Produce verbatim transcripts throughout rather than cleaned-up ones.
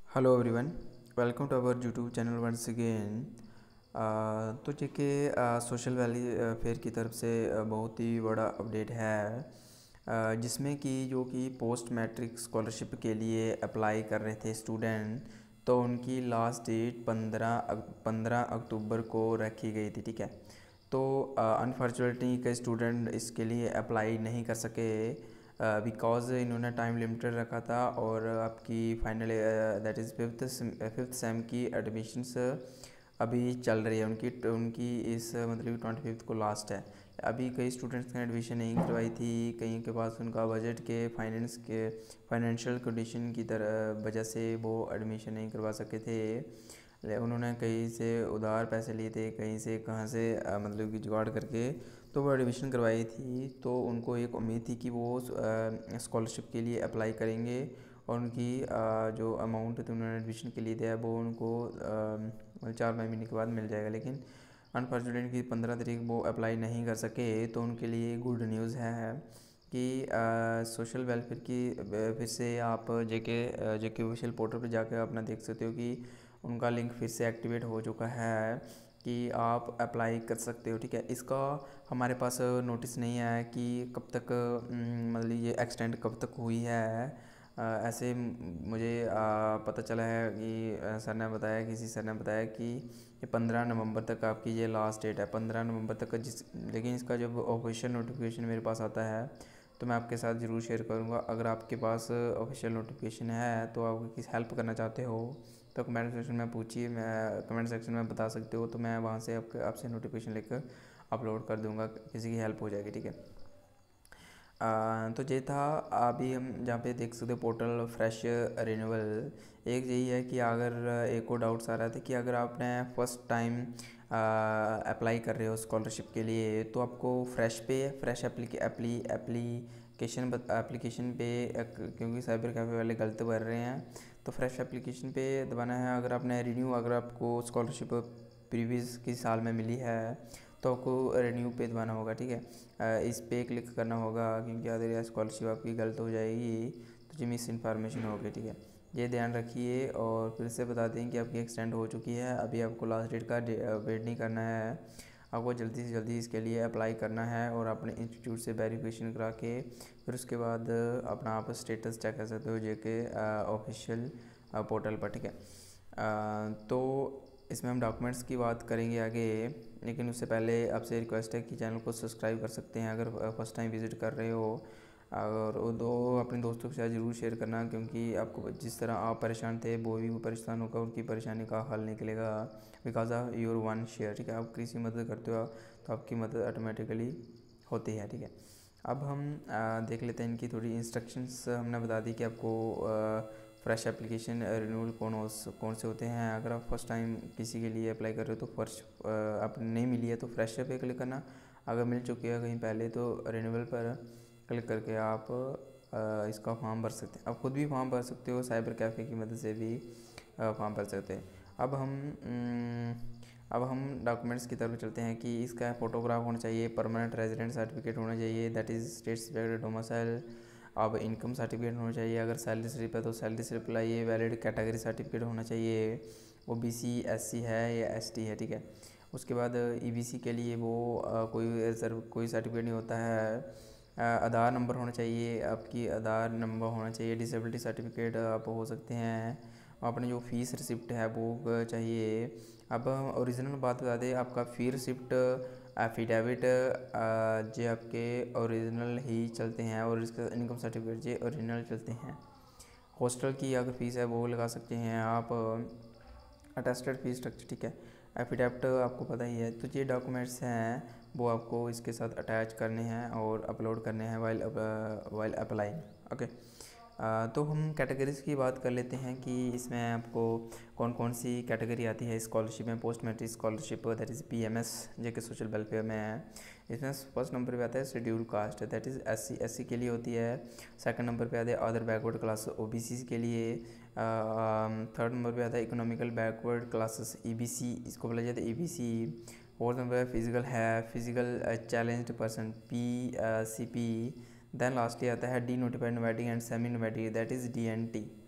Hello everyone, welcome to our YouTube channel once again. तो JK social valley fair की तरफ से uh, बहुत ही बड़ा अपडेट है, uh, जिसमें कि जो कि पोस्ट मैट्रिक स्कॉलरशिप के लिए अप्लाई कर रहे थे स्टूडेंट, तो उनकी लास्ट डेट पंद्रह पंद्रह अक्टूबर को रखी गई थी। ठीक है, तो अनफॉर्चुनेटली कई स्टूडेंट इसके लिए अप्लाई नहीं कर सके बिकॉज़ इन्होंने टाइम लिमिटेड रखा था और आपकी final that is fifth fifth sem की एडमिशन्स अभी चल रही है उनकी उनकी इस मतलब ट्वेंटी फिफ्थ को लास्ट है। अभी कई स्टूडेंट्स ने एडमिशन नहीं करवाई थी, कहीं के पास उनका बजट के फाइनेंस के फाइनेंशियल कंडीशन की तरह वजह से वो एडमिशन नहीं करवा सके थे। उन्होंने कहीं से उधार पैसे लिए थे, कहीं से कहाँ से आ, मतलब कि जुगाड़ करके तो वो एडमिशन करवाई थी। तो उनको एक उम्मीद थी कि वो स्कॉलरशिप के लिए अप्लाई करेंगे और उनकी आ, जो अमाउंट थी उन्होंने एडमिशन के लिए दिया वो उनको आ, चार महीने के बाद मिल जाएगा। लेकिन अनफॉर्चुनेटली पंद्रह तारीख वो अप्लाई नहीं कर सके। तो उनके लिए गुड न्यूज़ है कि सोशल वेलफेयर की फिर से आप जेके जेके ऑफिशियल पोर्टल पर जाकर अपना देख सकते हो कि उनका लिंक फिर से एक्टिवेट हो चुका है कि आप अप्लाई कर सकते हो। ठीक है, इसका हमारे पास नोटिस नहीं आया कि कब तक मतलब ये एक्सटेंड कब तक हुई है। ऐसे मुझे पता चला है कि सर ने बताया किसी सर ने बताया कि ये पंद्रह नवंबर तक आपकी ये लास्ट डेट है, पंद्रह नवंबर तक का जिस लेकिन इसका जब ऑफिशियल नोटिफिकेशन मेरे पास आता है तो मैं आपके साथ ज़रूर शेयर करूँगा। अगर आपके पास ऑफिशियल नोटिफिकेशन है तो आप किसी हेल्प करना चाहते हो तो कमेंट सेक्शन में पूछिए, मैं कमेंट सेक्शन में बता सकते हो, तो मैं वहाँ से आपके आपसे नोटिफिकेशन लेकर अपलोड कर दूँगा, किसी की हेल्प हो जाएगी। ठीक है, आ, तो ये था। अभी हम जहाँ पे देख सकते हो पोर्टल फ्रेश रिन्यूअल, एक यही है कि अगर एक और डाउट्स आ रहा था कि अगर आपने फर्स्ट टाइम अप्लाई कर रहे हो स्कॉलरशिप के लिए तो आपको फ्रेश पे फ्रेश एप्लीके एप्ली एप्लीकेशन एप्लीकेशन पे, क्योंकि साइबर कैफ़े वाले गलत भर रहे हैं, तो फ्रेश एप्लीकेशन पे दबाना है। अगर आपने रिन्यू अगर आपको स्कॉलरशिप प्रीवियस किसी साल में मिली है तो आपको रिन्यू पे दबाना होगा। ठीक है, इस पे क्लिक करना होगा, क्योंकि अगर स्कॉलरशिप आपकी गलत हो जाएगी तो जी मिस इन्फॉर्मेशन होगी। ठीक है, ये ध्यान रखिए। और फिर से बता दें कि आपकी एक्सटेंड हो चुकी है, अभी आपको लास्ट डेट का वेट नहीं करना है, आपको जल्दी से जल्दी इसके लिए अप्लाई करना है और अपने इंस्टीट्यूट से वेरिफिकेशन करा के फिर उसके बाद अपना आप स्टेटस चेक कर सकते हो जेके ऑफिशियल पोर्टल पर। ठीक है, तो इसमें हम डॉक्यूमेंट्स की बात करेंगे आगे, लेकिन उससे पहले आपसे रिक्वेस्ट है कि चैनल को सब्सक्राइब कर सकते हैं अगर फर्स्ट टाइम विज़िट कर रहे हो, और वो दो अपने दोस्तों के साथ ज़रूर शेयर करना, क्योंकि आपको जिस तरह आप परेशान थे वो भी वो परेशान होकर उनकी परेशानी का हल निकलेगा because of your one share. ठीक है, आप किसी मदद करते हो तो आपकी मदद ऑटोमेटिकली होती है। ठीक है, अब हम आ, देख लेते हैं इनकी थोड़ी इंस्ट्रक्शंस। हमने बता दी कि आपको फ्रेश एप्लीकेशन रिन्यूअल कौन कौन से होते हैं। अगर आप फर्स्ट टाइम किसी के लिए अप्लाई कर रहे हो तो फर्स्ट आप नहीं मिली है तो फ्रेश पे क्लिक करना, अगर मिल चुकी है कहीं पहले तो रिन्यूअल पर क्लिक करके आप इसका फॉर्म भर सकते हैं। आप खुद भी फॉर्म भर सकते हो, साइबर कैफ़े की मदद से भी फॉर्म भर सकते हैं। अब हम अब हम डॉक्यूमेंट्स की तरफ चलते हैं कि इसका फ़ोटोग्राफ होना चाहिए, परमानेंट रेजिडेंट सर्टिफिकेट होना चाहिए that is state certificate domicile. अब इनकम सर्टिफिकेट होना चाहिए, अगर सैलरी स्लिप है तो सैलरी स्लिप लाइए, वैलिड कैटेगरी सर्टिफिकेट होना चाहिए, वो बी सी एस सी है या एस टी है। ठीक है, उसके बाद ई बी सी के लिए वो आ, कोई रिजर्व कोई सर्टिफिकेट नहीं होता है। आधार नंबर होना चाहिए, आपकी आधार नंबर होना चाहिए, डिसेबिलिटी सर्टिफिकेट आप हो सकते हैं, अपनी जो फ़ीस रिसिप्ट है वो चाहिए। अब ओरिजिनल बात बता दें, आपका फ़ी रिसिप्ट एफिडेविट जो आपके ओरिजिनल ही चलते हैं और इसका इनकम सर्टिफिकेट जो ओरिजिनल चलते हैं। हॉस्टल की अगर फ़ीस है वो लगा सकते हैं आप, अटेस्टेड फीस स्ट्रक्चर। ठीक है, एफिडेविट आपको पता ही है। तो ये डॉक्यूमेंट्स हैं वो आपको इसके साथ अटैच करने हैं और अपलोड करने हैं वाइल वाइल अप्लाइंग। ओके, तो हम कैटेगरीज़ की बात कर लेते हैं कि इसमें आपको कौन कौन सी कैटेगरी आती है स्कॉलरशिप में। Post matric scholarship that is P M S JK social welfare में है। इसमें फर्स्ट नंबर पे आता है schedule caste that is S C S C के लिए होती है। सेकंड नंबर पे आता है other backward class O B C के लिए। थर्ड नंबर पे आता है economical backward classes E B C, इसको बोला जाता है E B C. Fourth number पे फिजिकल है physical challenged person P C P. Then lastly आता है denotified nomadic and semi nomadic that is D N T.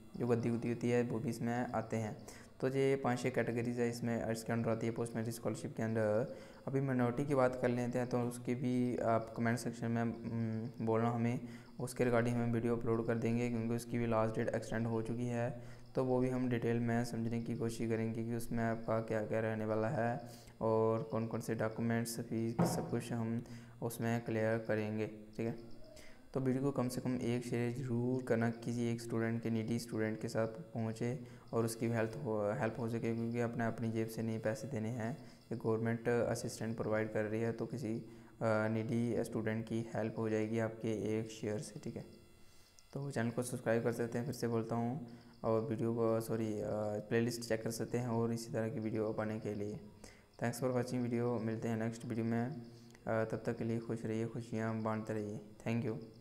जो गद्दी गुद्दी होती है वो भी इसमें आते हैं। तो ये पाँच छः कैटेगरीज है इसमें, इसके अंडर आती है पोस्ट मैट्रिक स्कॉलरशिप के अंदर। अभी मिनोरिटी की बात कर लेते हैं, तो उसकी भी आप कमेंट सेक्शन में बोलना हमें, उसके रिगार्डिंग हम वीडियो अपलोड कर देंगे, क्योंकि उसकी भी लास्ट डेट एक्सटेंड हो चुकी है। तो वो भी हम डिटेल में समझने की कोशिश करेंगे कि उसमें आपका क्या क्या रहने वाला है और कौन कौन से डॉक्यूमेंट्स फीस सब कुछ हम उसमें क्लियर करेंगे, ठीक है। तो वीडियो को कम से कम एक शेयर ज़रूर करना, किसी एक स्टूडेंट के, नीडी स्टूडेंट के साथ पहुँचे और उसकी भी हेल्प हो हेल्प हो सके, क्योंकि अपने अपनी जेब से नहीं पैसे देने हैं, ये गवर्नमेंट असिस्टेंट प्रोवाइड कर रही है। तो किसी नीडी स्टूडेंट की हेल्प हो जाएगी आपके एक शेयर से, ठीक है। तो चैनल को सब्सक्राइब कर सकते हैं, फिर से बोलता हूँ, और वीडियो को सॉरी प्लेलिस्ट चेक कर सकते हैं और इसी तरह की वीडियो पाने के लिए। थैंक्स फॉर वॉचिंग वीडियो, मिलते हैं नेक्स्ट वीडियो में। तब तक के लिए खुश रहिए, खुशियाँ बांटते रहिए। Thank you.